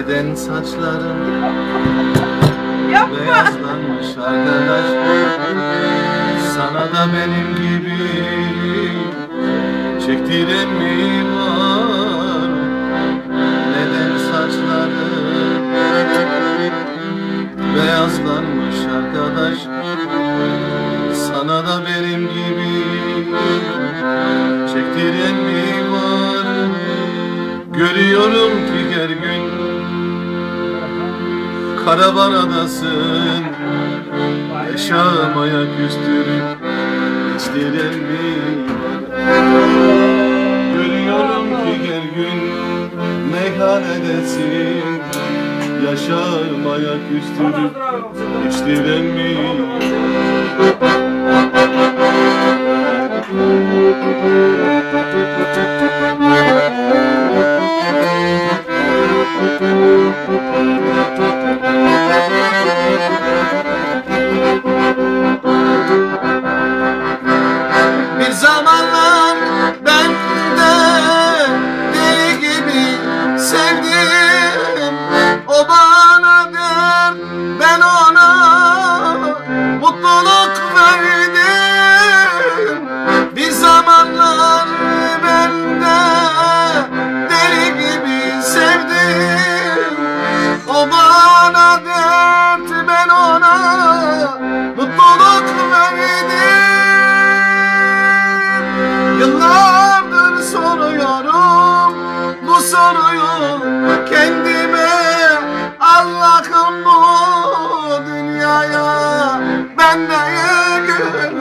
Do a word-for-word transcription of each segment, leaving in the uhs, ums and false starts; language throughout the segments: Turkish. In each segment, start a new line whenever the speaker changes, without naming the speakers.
Neden saçlarım
Yapma.
beyazlanmış arkadaş? Sana da benim gibi çektiren mi var? Neden saçlarım beyazlanmış arkadaş? Sana da benim gibi çektiren mi var? Görüyorum ki her gün karavanadasın, yaşamaya küstürüp içtiren mi var? Görüyorum ki her gün meyhanedesin, yaşamaya küstürüp içtiren mi var? Bir zamanlar ben de deli gibi sevdim, o bana der, ben ona mutluluk verdim. Bir zamanlar ben de deli gibi sevdim, o bana dert, ben ona mutluluk verdim. Yıllardır soruyorum bu soruyu kendime, Allah'ım bu dünyaya ben neye güvendim?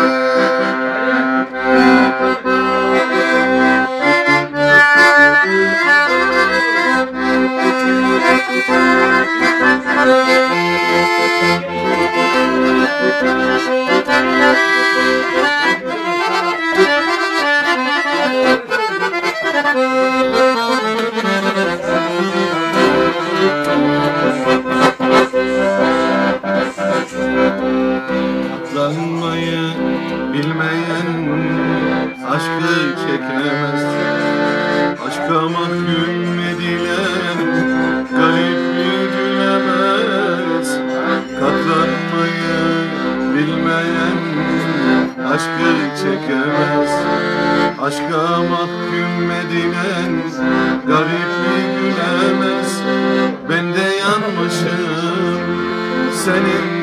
Katlanmayı bilmeyen aşkı çekemez. Aşka mahkum edilen garip gülemez. Katlanmayı bilmeyen aşkı çekemez. Aşka mahkum edilen garip gülemez. Ben de yanmışım senin